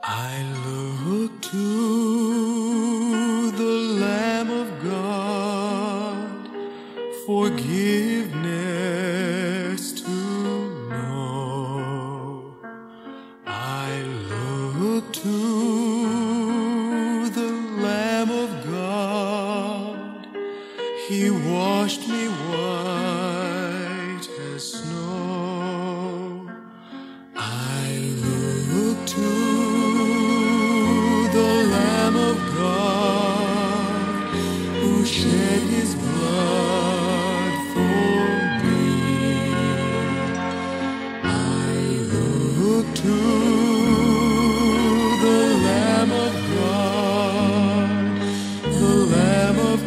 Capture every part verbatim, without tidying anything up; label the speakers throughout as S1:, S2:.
S1: I look to the Lamb of God, forgiveness to know. I look to the Lamb of God, He washed me white as snow. I look to shed His blood for me. I look to the Lamb of God, the Lamb of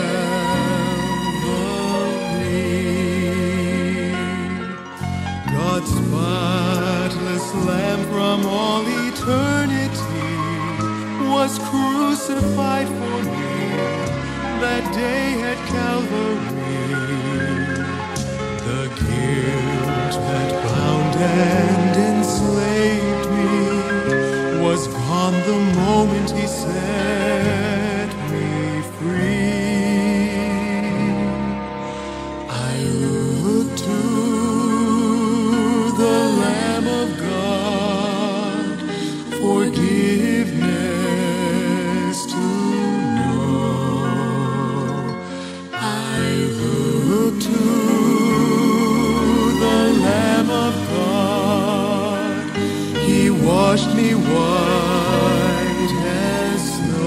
S1: Calvary. God's spotless Lamb from all eternity was crucified for me that day at Calvary. The guilt that bound and enslaved me was gone the moment He set me free. I look to the Lamb of God, forgiveness to to the Lamb of God. He washed me white as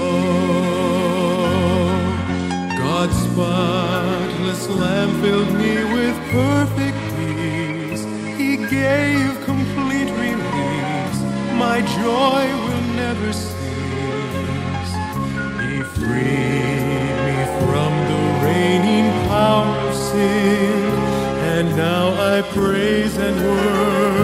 S1: snow. God's spotless Lamb filled me with perfect peace. He gave complete release. My joy will never cease. He freed me from the reigning power of sin, and now I praise and worship